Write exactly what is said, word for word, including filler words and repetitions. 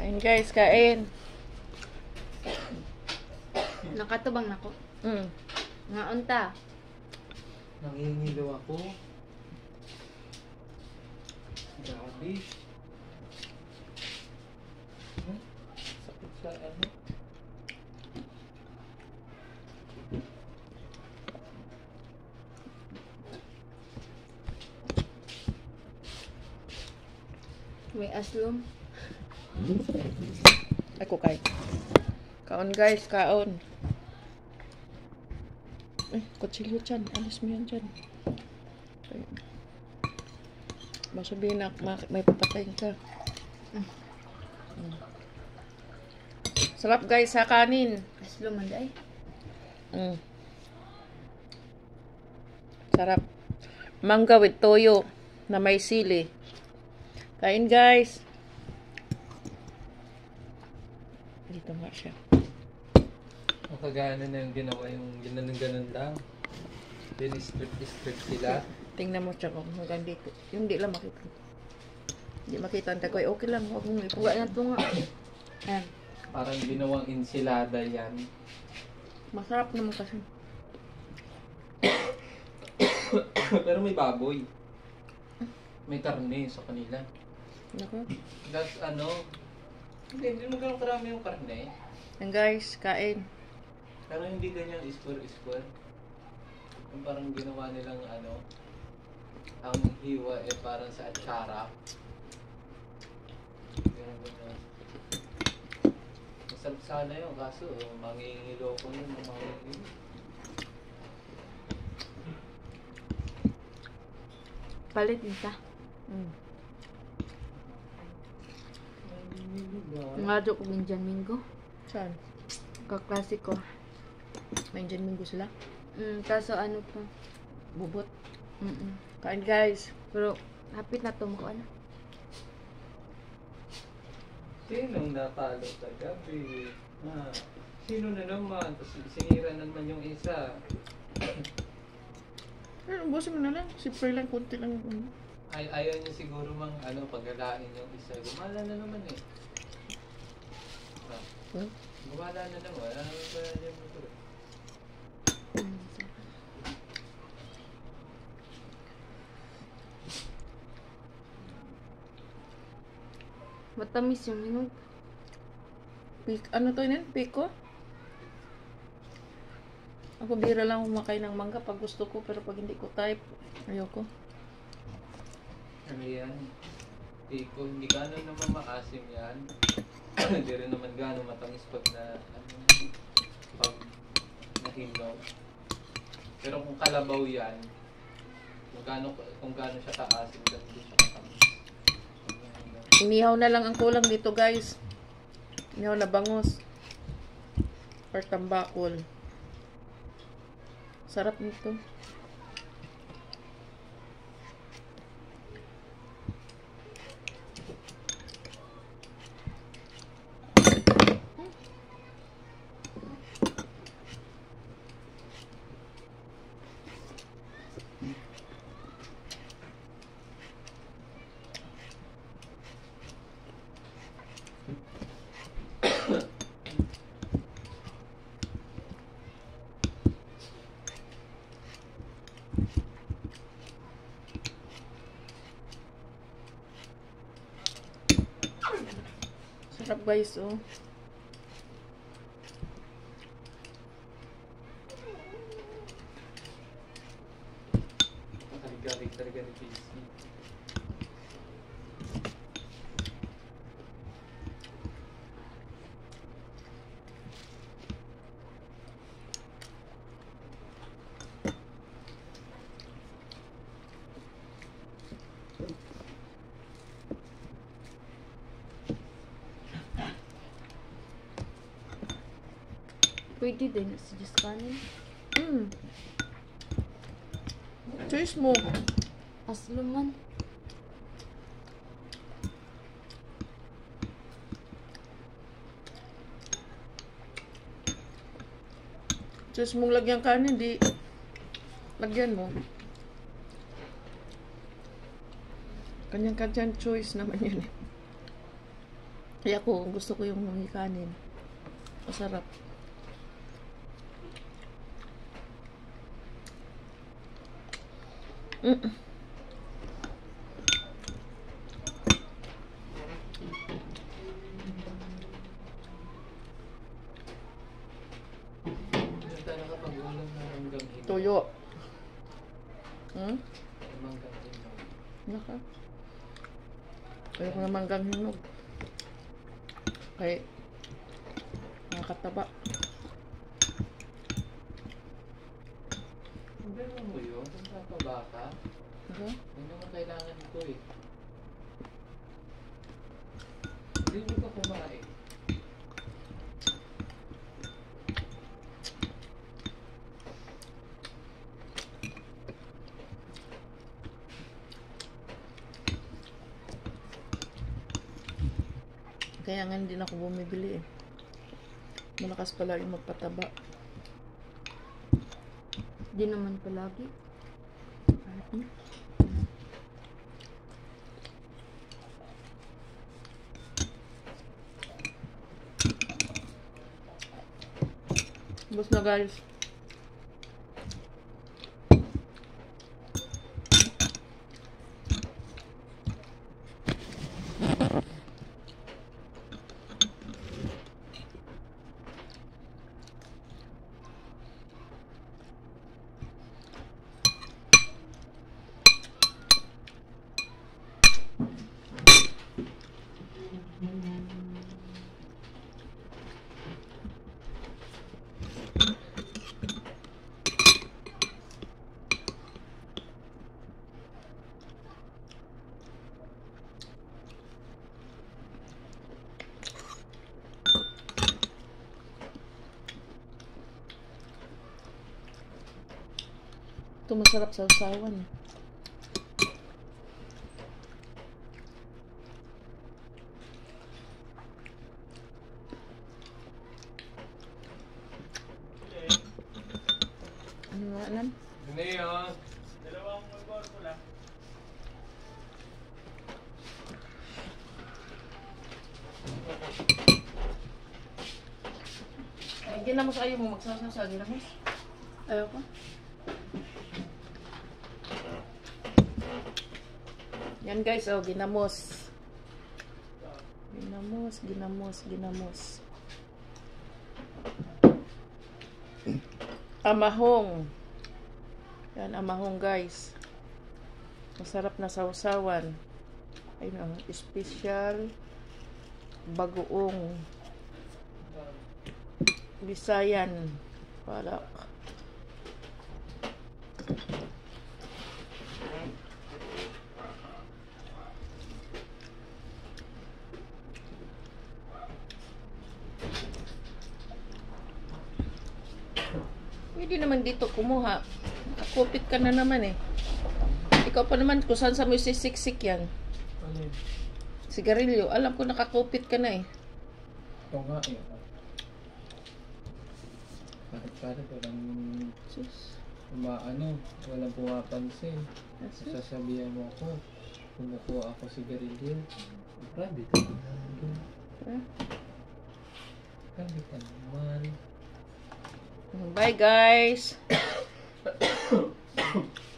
Kain guys, kain. Nakatubang nako. Mm. Nga unta. Nangingilo ako. Grabe. Hmm? Sakit sa ano? May aslum. Ako kain. Kaon guys, kaon. Eh, kutsilyo dyan. Alis mo yan dyan. Okay. Baka sabihin na ma- may papatayin ka. Mm. Mm. Sarap guys sa kanin. Aslum man day. Mm. Sarap. Mangga with toyo na may sili. Kain guys. Dito nga siya. Ang kagana na yung ginawa yung ganun-ganun lang. Then strip-strip sila. Tingnan mo siya kung hanggang dito. Yung di lang makita. Hindi makita ang takoy. Okay lang. Huwag mong ipuga na ito nga. Ayan. Parang ginawang ensilada yan. Masarap naman kasi. Pero may baboy. May karne sa kanila. Naku. That's ano, hindi, hindi mo ganun karami yung karne. And guys, kain. Pero hindi ganyan square-square. Yung parang ginawa nilang ano, ang hiwa eh parang sa atsara. Ganun ganyan. Masarap sana yun, kaso oh, mangingilo ko yun, mangingilo. Palit nita. Mm. Nga do ko minjan minggo. Saan? Kaklasiko. May Indian Minggo sila? Mm, kaso ano pa. Bubot. Mm. Kain guys. Pero hapit na to mo ko ano. Sinong natalo sa gabi? Ah, sino na naman? Tapos sinira na naman yung isa. Eh, ubusin mo na lang. Sipre lang, konti lang. Ay, ayaw niya siguro mang ano, pagalain yung isa. Gumala na naman eh. Ah, Hmm? gumala na naman. Ano ba yung motor? Mm. Matamis yung hinog. Pik, ano to yun? Piko? Ako bira lang kumakain ng mangga pag gusto ko, pero pag hindi ko type, ayoko. Ano yan? Tiko, hindi gano'n naman maasim yan. Hindi rin naman gano'n matamis pag na, ano, pag nahinog. Pero kung kalabaw yan, kung gano'n kung gano'n siya kaasim, gano'n din siya matamis. Inihaw na lang ang kulang dito guys. Inihaw na bangus. Or tambakol. Sarap nito. Sarap guys, oh. Galing talaga ni P C. Pwede din na si Just kanin. Mm. Choice mo. Aslum man. Choice mong lagyan kanin, di lagyan mo. Kanyang-kanyang choice naman yun eh. Kaya ako, gusto ko yung may kanin. Masarap. Mm. Ganda na kapag ulam na hanggang hinog. Tuyo. Hmm? Hanggang hinog. Naka. Ayoko na manggang hinog. Kaya, nakataba. Hindi mo yun, kung papabaka, Okay? yun naman kailangan ko eh. Hindi mo ka kumain. Kaya nga hindi na ako bumibili eh. Malakas pala yung magpataba. Di naman palagi. Hmm? Bus na guys. Ito masarap sa usawan eh. Ano nga alam? Ano yun? Ay, ginamos ayaw mo magsasasa. Ginamos. Ayoko. Yan guys, oh, ginamos. Ginamos, ginamos, ginamos. Amahong. Yan, amahong guys. Masarap na sausawan. Ayun, oh, special bagoong Bisayan palak. Pwede naman dito kumuha. Nakakupit ka na naman eh. Ikaw pa naman kung saan sa mo sisiksik yan. Ano yun? Sigarilyo. Alam ko nakakupit ka na eh. Ito nga eh. Bakit parang walang Sus. umaano, walang pumapansin. Sus. Sasabihan mo ako, kumukuha ako sigarilyo. Grabe ka naman. Ah. Grabe ka naman. Bye guys.